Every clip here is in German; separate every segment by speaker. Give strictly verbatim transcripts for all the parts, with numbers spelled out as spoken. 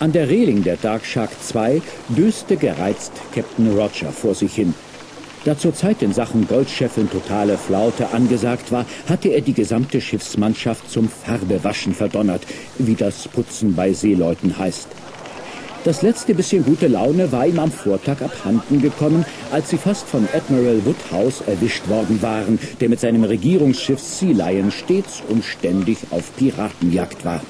Speaker 1: An der Reling der Dark Shark zwei döste gereizt Captain Roger vor sich hin. Da zur Zeit in Sachen Goldscheffeln totale Flaute angesagt war, hatte er die gesamte Schiffsmannschaft zum Farbewaschen verdonnert, wie das Putzen bei Seeleuten heißt. Das letzte bisschen gute Laune war ihm am Vortag abhanden gekommen, als sie fast von Admiral Woodhouse erwischt worden waren, der mit seinem Regierungsschiff Sea Lion stets und ständig auf Piratenjagd war.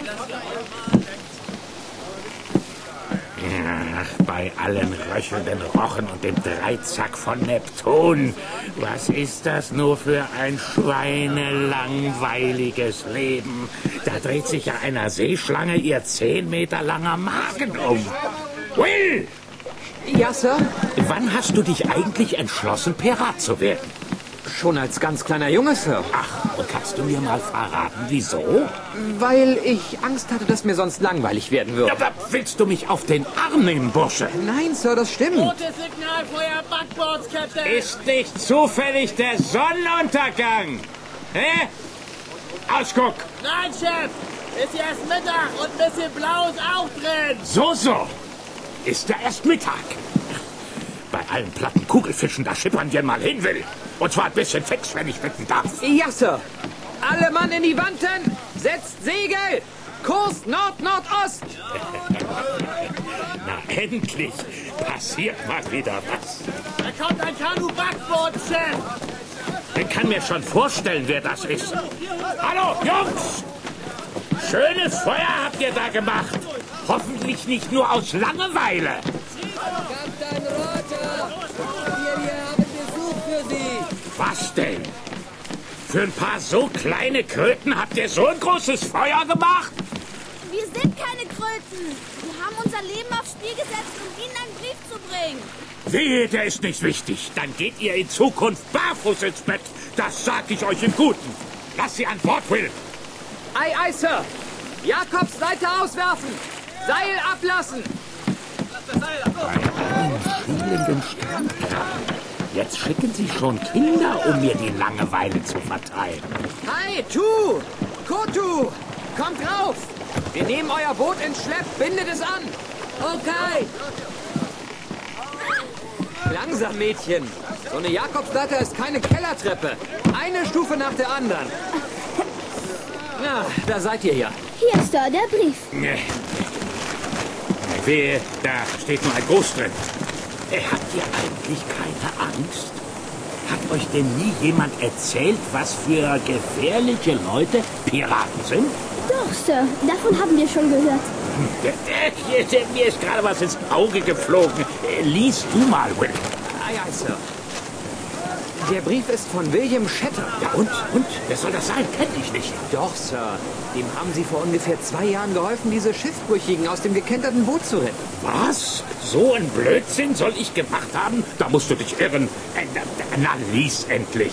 Speaker 2: Ach, bei allen röchelnden Rochen und dem Dreizack von Neptun. Was ist das nur für ein schweinelangweiliges Leben? Da dreht sich ja einer Seeschlange ihr zehn Meter langer Magen um. Will!
Speaker 3: Ja, Sir?
Speaker 2: Wann hast du dich eigentlich entschlossen, Pirat zu werden?
Speaker 3: Schon als ganz kleiner Junge, Sir.
Speaker 2: Ach, und kannst du mir mal verraten, wieso?
Speaker 3: Weil ich Angst hatte, dass mir sonst langweilig werden würde.
Speaker 2: Ja, willst du mich auf den Arm nehmen, Bursche?
Speaker 3: Nein, Sir, das stimmt.
Speaker 4: Rotes Signal für Ihr Backboard, Captain.
Speaker 2: Ist nicht zufällig der Sonnenuntergang? Hä? Ausguck!
Speaker 4: Nein, Chef. Ist ja erst Mittag und ein bisschen Blau ist auch drin.
Speaker 2: So, so. Ist ja erst Mittag. Bei allen platten Kugelfischen, da schippern wir mal hin will. Und zwar ein bisschen fix, wenn ich bitten darf.
Speaker 3: Ja, Sir. Alle Mann in die Wanten. Setzt Segel. Kurs Nord-Nordost.
Speaker 2: Na, endlich passiert mal wieder was.
Speaker 4: Da kommt ein Kanu-Backboard, Chef.
Speaker 2: Ich kann mir schon vorstellen, wer das ist. Hallo, Jungs! Schönes Feuer habt ihr da gemacht. Hoffentlich nicht nur aus Langeweile.
Speaker 5: Kapitän Roger, wir hier haben Besuch für Sie.
Speaker 2: Was denn? Für ein paar so kleine Kröten habt ihr so ein großes Feuer gemacht?
Speaker 6: Wir sind keine Kröten. Wir haben unser Leben aufs Spiel gesetzt, um Ihnen einen Brief zu bringen.
Speaker 2: Wehe, der ist nicht wichtig. Dann geht ihr in Zukunft barfuß ins Bett. Das sag ich euch im Guten. Lass sie an Bord, Will.
Speaker 3: Ei, ei, Sir. Jakobs Seite auswerfen. Seil ablassen.
Speaker 2: Bei allen schielenden Strandkrabben. Jetzt schicken sie schon Kinder, um mir die Langeweile zu verteilen.
Speaker 3: Hi, Tu. Kotu. Kommt rauf. Wir nehmen euer Boot ins Schlepp. Bindet es an.
Speaker 5: Okay.
Speaker 3: Langsam, Mädchen. So eine Jakobsleiter ist keine Kellertreppe. Eine Stufe nach der anderen. Na, da seid ihr ja.
Speaker 6: Hier, Sir, der Brief.
Speaker 2: Nee. Wehe, da steht nur ein Gruß drin. Äh, Habt ihr eigentlich keine Angst? Hat euch denn nie jemand erzählt, was für gefährliche Leute Piraten sind?
Speaker 6: Doch, Sir, davon haben wir schon gehört.
Speaker 2: Äh, äh, Mir ist gerade was ins Auge geflogen. Äh, Lies du mal, Will.
Speaker 3: Ei, ei, Sir. Der Brief ist von William Shatter.
Speaker 2: Ja, und? Und? Wer soll das sein? Kenn ich nicht.
Speaker 3: Doch, Sir. Dem haben Sie vor ungefähr zwei Jahren geholfen, diese Schiffbrüchigen aus dem gekenterten Boot zu retten.
Speaker 2: Was? So ein Blödsinn soll ich gemacht haben? Da musst du dich irren. Äh, Na, lies endlich.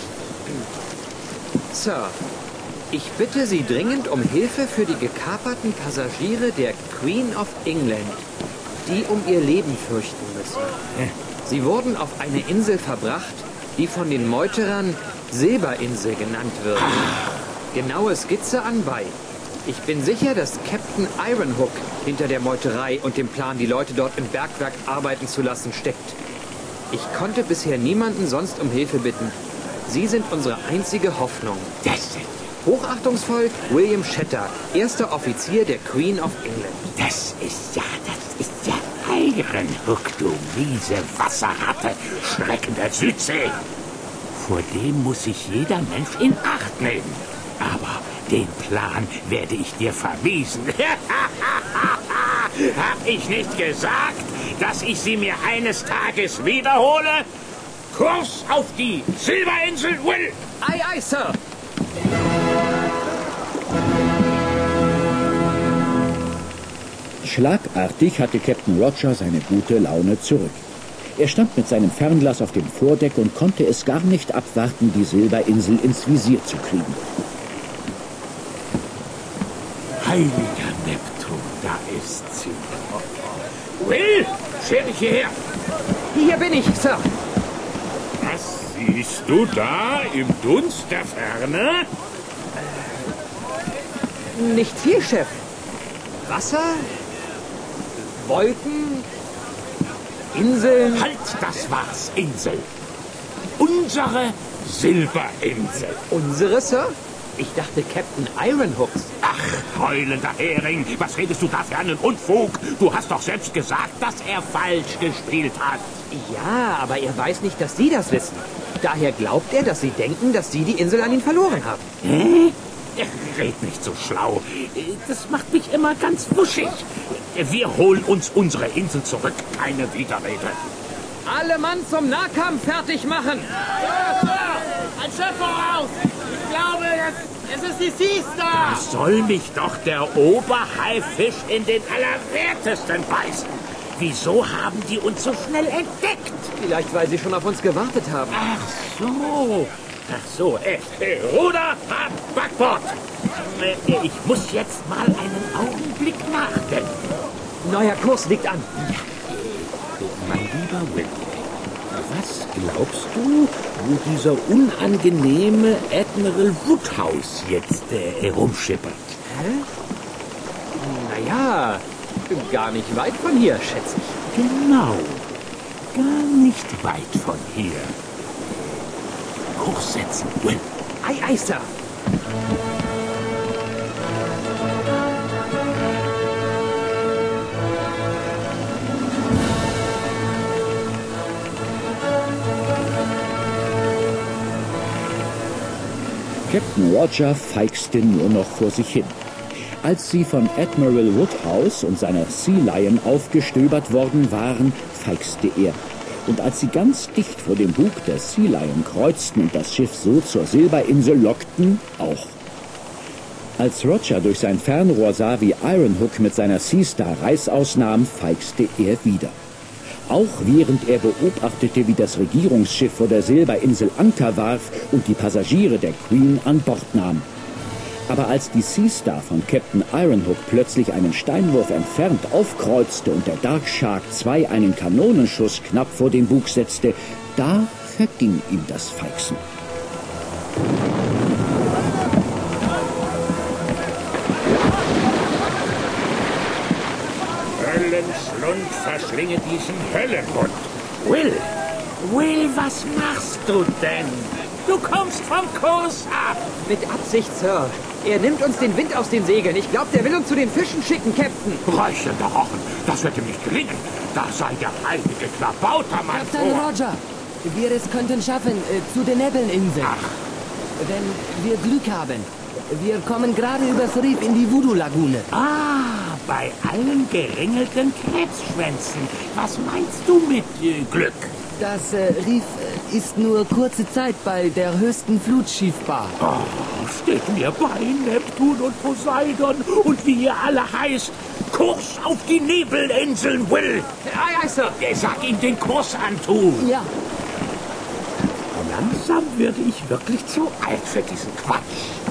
Speaker 3: Sir, ich bitte Sie dringend um Hilfe für die gekaperten Passagiere der Queen of England, die um ihr Leben fürchten müssen. Sie wurden auf eine Insel verbracht, die von den Meuterern Silberinsel genannt wird. Genaue Skizze anbei. Ich bin sicher, dass Captain Ironhook hinter der Meuterei und dem Plan, die Leute dort im Bergwerk arbeiten zu lassen, steckt. Ich konnte bisher niemanden sonst um Hilfe bitten. Sie sind unsere einzige Hoffnung.
Speaker 2: Das,
Speaker 3: Hochachtungsvoll William Shatter, erster Offizier der Queen of England.
Speaker 2: das ist ja, das ist ja Ironhook, du miese Wasserratte, Schrecken der Südsee. Vor dem muss sich jeder Mensch in Acht nehmen. Aber den Plan werde ich dir vermiesen. Hab ich nicht gesagt, dass ich sie mir eines Tages wiederhole? Kurs auf die Silberinsel, Will!
Speaker 3: Ei, ei, Sir!
Speaker 1: Schlagartig hatte Captain Roger seine gute Laune zurück. Er stand mit seinem Fernglas auf dem Vordeck und konnte es gar nicht abwarten, die Silberinsel ins Visier zu kriegen.
Speaker 2: Heiliger Neptun, da ist sie. Will, scher dich hierher.
Speaker 3: Hier bin ich, Sir.
Speaker 2: Was siehst du da im Dunst der Ferne?
Speaker 3: Nicht viel, Chef. Wasser? Wolken, Inseln.
Speaker 2: Halt, das war's, Insel. Unsere Silberinsel.
Speaker 3: Unsere, Sir? Ich dachte Captain Ironhooks.
Speaker 2: Ach, heulender Hering, was redest du da für einen Unfug? Du hast doch selbst gesagt, dass er falsch gespielt hat.
Speaker 3: Ja, aber er weiß nicht, dass Sie das wissen. Daher glaubt er, dass Sie denken, dass Sie die Insel an ihn verloren haben.
Speaker 2: Hä? Red nicht so schlau. Das macht mich immer ganz wuschig. Wir holen uns unsere Insel zurück. Keine Widerrede.
Speaker 3: Alle Mann zum Nahkampf fertig machen!
Speaker 4: Sir, Sir! Ein Schiff voraus! Ich glaube, es, es ist die Sea Star!
Speaker 2: Es soll mich doch der Oberhaifisch in den Allerwertesten beißen. Wieso haben die uns so schnell entdeckt?
Speaker 3: Vielleicht, weil Sie schon auf uns gewartet haben.
Speaker 2: Ach so. Ach so, äh, äh, Ruder ab Backbord. Äh, ich muss jetzt mal einen Augenblick nachdenken.
Speaker 3: Neuer Kurs liegt an.
Speaker 2: Mein lieber Will, was glaubst du, wo dieser unangenehme Admiral Woodhouse jetzt äh, herumschippert?
Speaker 3: Hä? Naja, gar nicht weit von hier, schätze ich.
Speaker 2: Genau, gar nicht weit von hier. Kurs setzen, Will.
Speaker 3: Ei, ei, Sir.
Speaker 1: Captain Roger feixte nur noch vor sich hin. Als sie von Admiral Woodhouse und seiner Sea Lion aufgestöbert worden waren, feixte er. Und als sie ganz dicht vor dem Bug der Sea Lion kreuzten und das Schiff so zur Silberinsel lockten, auch. Als Roger durch sein Fernrohr sah, wie Ironhook mit seiner Sea Star Reißaus nahm, feixte er wieder. Auch während er beobachtete, wie das Regierungsschiff vor der Silberinsel Anker warf und die Passagiere der Queen an Bord nahm. Aber als die Sea Star von Captain Ironhook plötzlich einen Steinwurf entfernt aufkreuzte und der Dark Shark zwei einen Kanonenschuss knapp vor den Bug setzte, da verging ihm das Feixen.
Speaker 2: Höllenschlund verschlinge diesen Höllenhund. Will, Will, was machst du denn? Du kommst vom Kurs ab.
Speaker 3: Mit Absicht, Sir. Er nimmt uns den Wind aus den Segeln. Ich glaube, der will uns zu den Fischen schicken, Captain.
Speaker 2: Räuchender Rochen, das wird ihm nicht gelingen. Da sei der heilige Klabautermann
Speaker 5: Captain
Speaker 2: vor.
Speaker 5: Roger, wir es könnten schaffen, äh, zu den Nebbelinseln.
Speaker 2: Ach.
Speaker 5: Wenn wir Glück haben. Wir kommen gerade übers Riff in die Voodoo-Lagune.
Speaker 2: Ah, bei allen geringelten Krebsschwänzen. Was meinst du mit äh, Glück?
Speaker 5: Das äh, Riff äh, ist nur kurze Zeit bei der höchsten Flut schiffbar.
Speaker 2: Oh, steht mir bei, Neptun und Poseidon und wie ihr alle heißt. Kurs auf die Nebelinseln, Will.
Speaker 3: Ei, ei, Sir.
Speaker 2: Sag ihm den Kurs antun.
Speaker 5: Ja.
Speaker 2: Langsam werde ich wirklich zu alt für diesen Quatsch.